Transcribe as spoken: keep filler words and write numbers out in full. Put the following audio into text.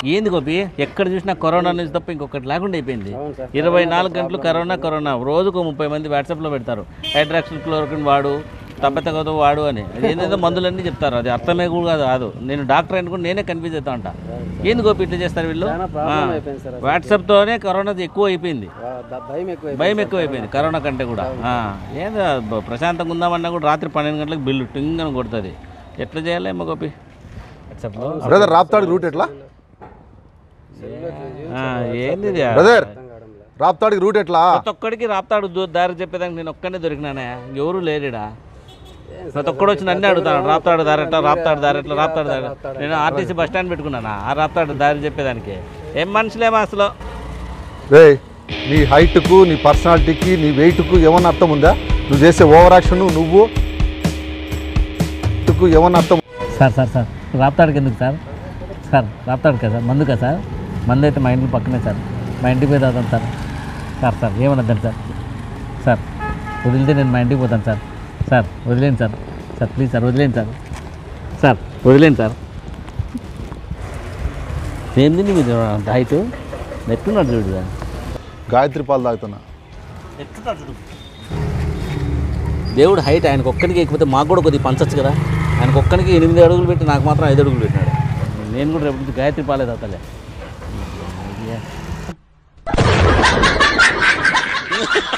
ఏంది గోపి ఎక్కడ చూసినా కరోనా నుంచి తప్ప ఇంకొకటి లేకుండా అయిపోయింది. ఇరవై నాలుగు గంటలు కరోనా కరోనా రోజుకు ముప్పై మంది వాట్సాప్లో పెడతారు హైడ్రాక్సిల్ క్లోరోక్విన్ వాడు తప్పెత్తగతో వాడు అని. ఏందేదో మందులన్నీ చెప్తారు, అది అర్థమే కూడా కాదు. నేను డాక్టర్ అని కూడా నేనే కన్ఫ్యూజ్ అవుతా ఉంటా. ఏంది గోపి ఇట్లా చేస్తారు వీళ్ళు? వాట్సాప్తోనే కరోనా ఎక్కువ అయిపోయింది, భయం ఎక్కువ అయిపోయింది కరోనా కంటే కూడా. ఏదో ప్రశాంతంగా ఉందామన్నా కూడా రాత్రి పన్నెండు గంటలకు బిల్లు టింగ్ అని కొడుతుంది. ఎట్లా చేయాలేమో గోపి? బ్రదర్ రాప్తాడు రూట్ ఎట్లా? ఏంది బ్రదర్ రాప్తాడికి రూట్ ఎట్లా? ప్రతి ఒక్కడికి రాప్తాడు దారి చెప్పేదానికి నేను ఒక్కనే దొరికినానే, ఎవరు లేరుడా. ప్రతి ఒక్కడు వచ్చి నన్ను అడుగుతాను రాప్తాడు దారి ఎట్లా, రాప్తాడు దారి ఎట్లా, రాప్తాడు దారి. నేను ఆర్టీసీ బస్ స్టాండ్ పెట్టుకున్నాను ఆ రాప్తాడు దారి చెప్పేదానికి. ఏం మనుషులేమో అసలు. రే నీ హైట్కు నీ పర్సనాలిటీకి నీ వెయిట్కు ఏమన్నా అర్థం ఉందా? నువ్వు చేసే ఓవర్ యాక్షన్ నువ్వు ఏమన్నా అర్థం? సార్ సార్ సార్ రాప్తాడుకి ఎందుకు సార్? సార్ రాప్తాడు కదా సార్, మందుకా సార్? మందు అయితే మా ఇంటి పక్కనే సార్, మా ఇంటికి పోయి తాగుతాను సార్. సార్ సార్ ఏమనద్దండి సార్. సార్ వదిలితే నేను మా ఇంటికి పోతాను సార్. సార్ వదిలేండి సార్. సార్ ప్లీజ్ సార్ వదిలేండి సార్. సార్ వదిలేండి సార్. ఏంది మీరు హైట్ ఎట్టున్నాడు చూడు సార్. గాయత్రి పాలు తాగుతున్నా. ఎట్టున్నాడు చూడు. దేవుడు హైట్ ఆయనకు ఒక్కడికి ఎక్కిపోతే మాకు కూడా కొద్దిగా పంచచ్చు కదా. ఆయనకు ఒక్కడికి ఎనిమిది అడుగులు పెట్టి నాకు మాత్రం ఐదు అడుగులు పెట్టినాడు. నేను కూడా రేపు గాయత్రి పాలే తాగుతాలే.